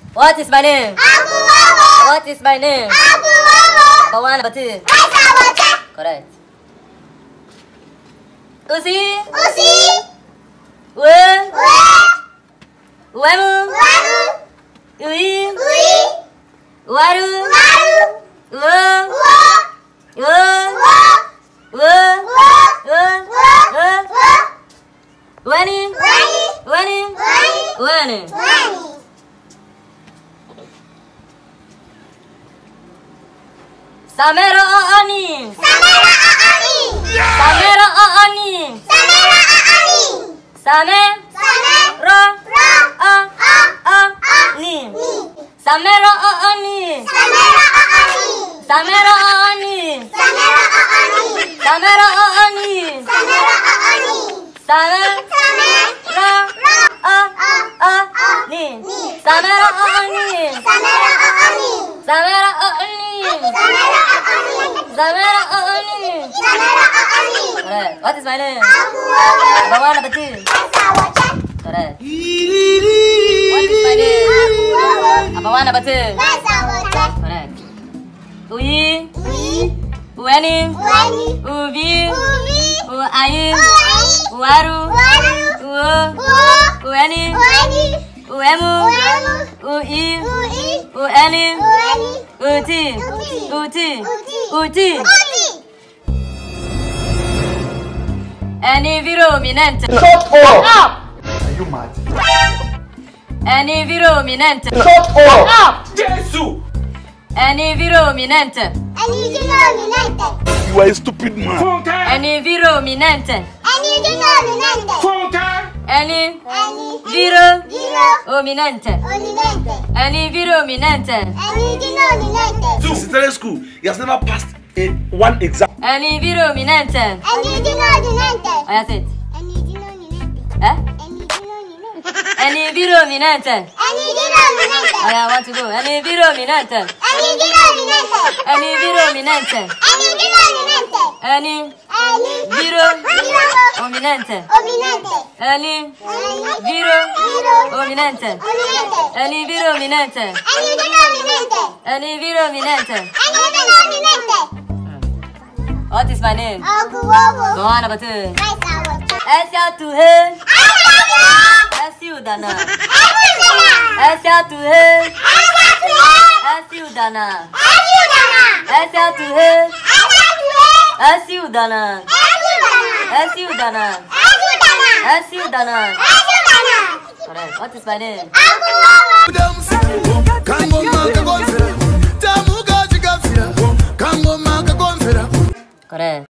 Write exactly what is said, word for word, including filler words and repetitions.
What is my name? Wowo. What is my name? Wowo. Number one, number two. Correct. Usi. Usi. We. We. Wemu. Wemu. Ui. Ui. Waru. Waru. Wo. Wo. Wo. Wo. Wo. Wo. Wo. Wo. Wani. Wani. Wani. Wani. Wani. Wani. Samera Ani. Samera Ani. Samera Ani. Samera Ani. Same. Same. Ra. Ra. A. A. A. A. Ni. Ni. Samera Ani. Samera Ani. Samera Ani. Samera Ani. Samera Ani. Samera Ani. Same. Same. Ra. Ra. A. A. A. A. Ni. Ni. Samera Ani. Samera Ani. Samera Ani. Samera Ani. Samera Ani. Samera Ani. Correct. What is my name? Wowo. Number one, number two. Sawacha. Correct. What is my name? Wowo. Number one, number two. Sawacha. Correct. Ui. Ui. Ueni. Wani. Uvi. Uvi. Uayi. Uai. Uaru. Waru. Uo. Wo. Ueni. Wani. Uemu. Wemu. Ui. Ui. Ueni. Uani. Uti. Uti. Uti. Uti. Uti. Uti. Environment. Shut up! Are you mad? Environment. Shut up! Jesus! Environment. Environment. You are a stupid man. Environment. Environment. Any Environment. viro Viro. ominente. Ominente. Environment. Environment. Since secondary school, he has never passed a one exam. Environment. Environment. Oh, that's it. Environment. Eh? Environment. Environment. Environment. Oh, yeah, I want to go. Environment. Environment. Environment. Environment. Any viro ominente. Ominente. Any viro ominente. Ominente. Any viro ominente. Environment. Any viro ominente. Environment. What is my name? Wowo. Go on, number two. Sawacha. Esia to he. Esiu dana. Esia to he. Esiu dana. Esia to he. Esiu dana. Esiu dana. Esiu dana. Correct. What is my name? Correct.